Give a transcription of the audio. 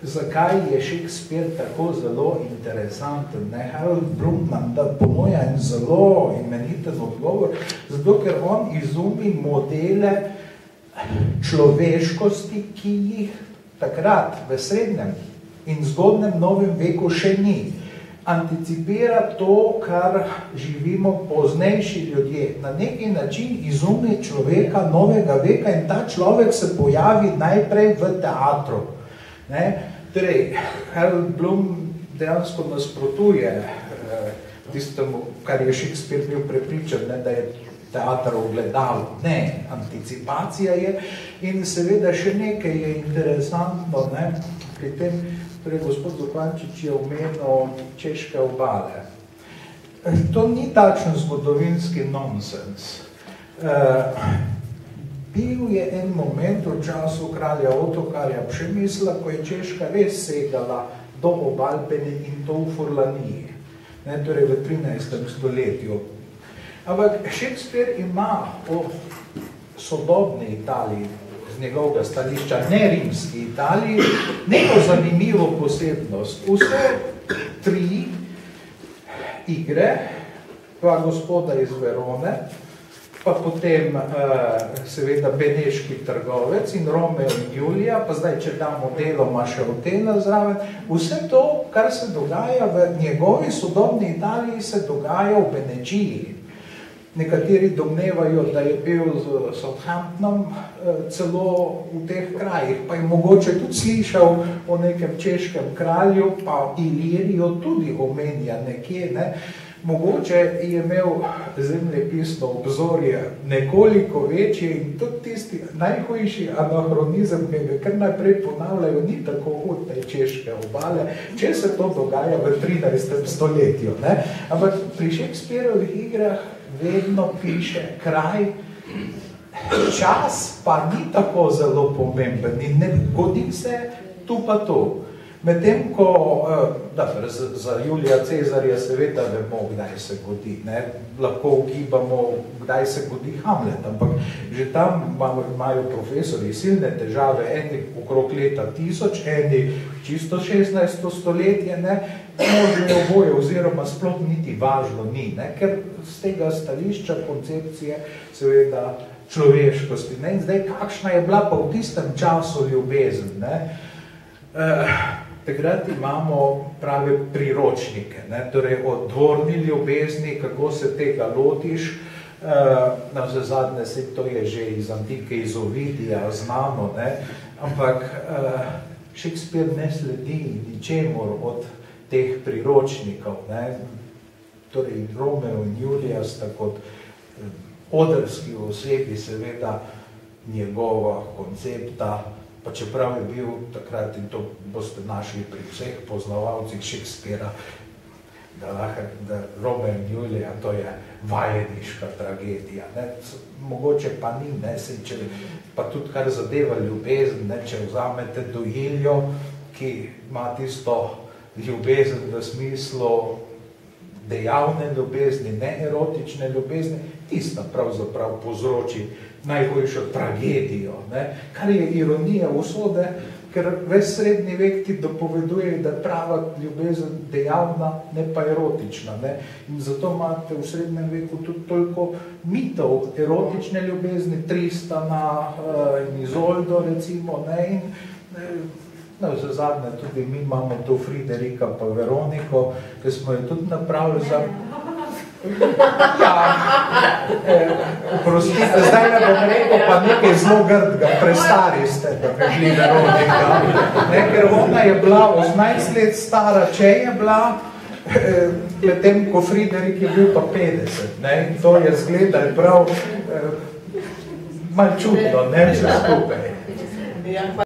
zakaj je Shakespeare tako zelo interesanten. Harold Bloom nam da ponuja en zelo imeniten odgovor, zato ker on izumi modele človeškosti, ki jih takrat v srednjem in zgodnem novem veku še ni. Anticipira to, kar živimo poznejši ljudje. Na neki način izumi človeka novega veka in ta človek se pojavi najprej v teatru. Torej, Harold Bloom dejansko nasprotuje tistemu, kar je Shakespeare bil prepričan, da je teater ogledalo. Ne, anticipacija je in seveda še nekaj je interesantno, pri tem, torej gospod Zupančič je omenil češke obale. To ni takšen zgodovinski nonsens. Bil je en moment v času kralja Otokarja Přemysla, ko je Češka res segala do Obalpene in to v Furlaniji, torej v 13. stoletju. Ampak Shakespeare ima o sodobni Italiji, z njegovega stališča, ne rimski Italiji, neko zanimivo posebnost. Vse tri igre, pa Gospoda iz Verone, pa potem seveda Beneški trgovec in Romeo in Julija, pa zdaj, če damo deloma še Otela zraven, vse to, kar se dogaja v njegovi sodobni Italiji, se dogaja v Benečiji. Nekateri domnevajo, da je bil z Southamptonom celo v teh krajih, pa je mogoče tudi slišal o nekem češkem kralju, pa Ilirijo tudi omenja nekje. Mogoče je imel zemljepisno obzorje nekoliko večje in tudi tisti najhujši anahronizem, ki ga kar naprej ponavljajo, ni tako od te češke obale, če se to dogaja v 13. stoletju. Ampak pri Shakespeareovih igrah vedno piše kraj, čas pa ni tako zelo pomemben in ne godi se tu pa to. Medtem ko, za Julija Cezarja seveda vemo, kdaj se godi, lahko ugibamo, kdaj se godi Hamlet, ampak že tam imajo profesori silne težave, eni okrog leta 1000, eni čisto 16. stoletje, možno oboje oziroma sploh niti važno ni, ker z tega stališča koncepcije seveda človeškosti. In zdaj, kakšna je bila pa v tistem času ljubezen? Takrat imamo prave priročnike, torej o dvorni ljubezni, kako se tega lotiš, na vse zadnje se to je že iz antike, iz Ovidija znano, ampak Shakespeare ne sledi ničemur od teh priročnikov, torej Romeo in Julija sta kot odrski osebi seveda njegova koncepta, pa čeprav je bil takrat, in to boste našli pri vseh poznavalcih Shakespearea, da Romeo in Julija, to je vajeniška tragedija. Mogoče pa ni, pa tudi kar zadeva ljubezen, če vzamete Doiljo, ki ima tisto ljubezen v smislu dejavne ljubezni, ne erotične ljubezni, tista pravzaprav povzroči najhujšo tragedijo, kar je ironija usode, ker ves srednji vek ti dopoveduje, da je prava ljubezen dejavna, ne pa erotična. In zato imate v srednjem veku tudi toliko mitov erotične ljubezni, Tristana in Izoldo recimo, in za zadnje tudi mi imamo to Friderika pa Veroniko, ki smo jo tudi napravili za... Oprostite, zdaj ne bom rekel pa nekaj zelo grdega, prestari ste, da bi šli Veronika. Ker ona je bila 18 let stara, če je bila, medtem ko Friderik je bil pa 50. In to je zgledali prav malo čudno, vse skupaj.